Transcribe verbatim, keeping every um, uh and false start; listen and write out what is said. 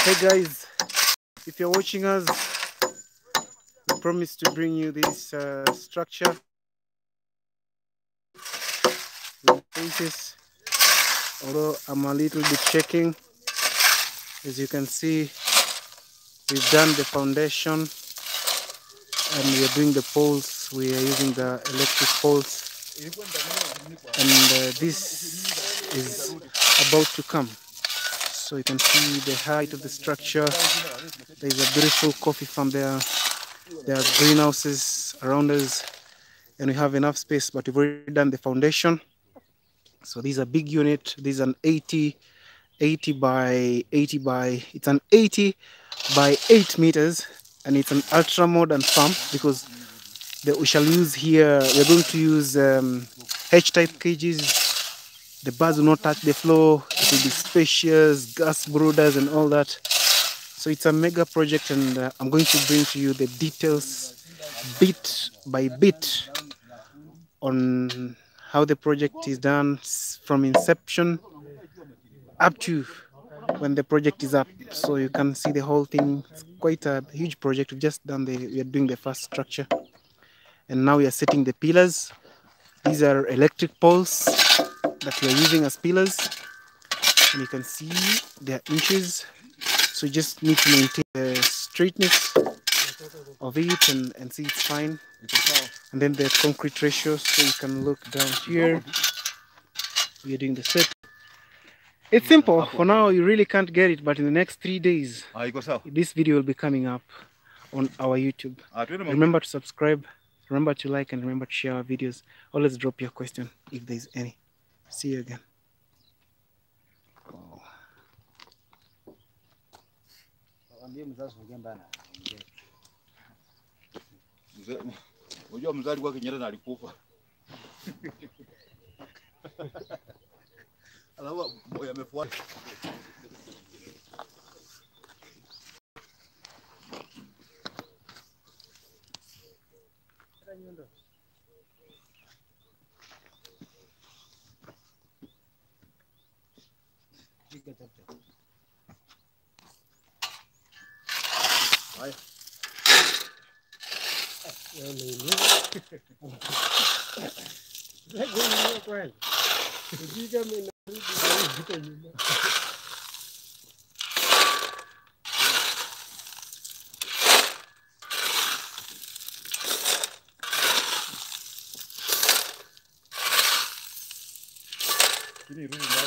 Hey guys, if you're watching us, we promise to bring you this uh, structure with faces. Although I'm a little bit shaking, as you can see, we've done the foundation and we are doing the poles. We are using the electric poles, and uh, this is about to come. So you can see the height of the structure. There's a beautiful coffee farm there. There are greenhouses around us, and we have enough space, but we've already done the foundation. So this is a big unit. This is an eighty, eighty by eighty by, it's an eighty by eight meters, and it's an ultra modern farm because the, we shall use here, we're going to use um, H-type cages. The birds will not touch the floor. It will be spacious, gas brooders and all that. So it's a mega project, and uh, I'm going to bring to you the details bit by bit on how the project is done from inception up to when the project is up. So you can see the whole thing. It's quite a huge project. We've just done the, we are doing the first structure, and now we are setting the pillars. These are electric poles that we are using as pillars, and you can see their inches. So you just need to maintain the straightness of it and, and see it's fine. And then the concrete ratio, so you can look down here. We are doing the set. It's simple. For now, you really can't get it, but in the next three days, this video will be coming up on our YouTube. Remember to subscribe, remember to like, and remember to share our videos. Always drop your question if there's any. See you again. Unajua mzali wake Nyerere alikufa. Alafu moyo amefuata. Haya. Ini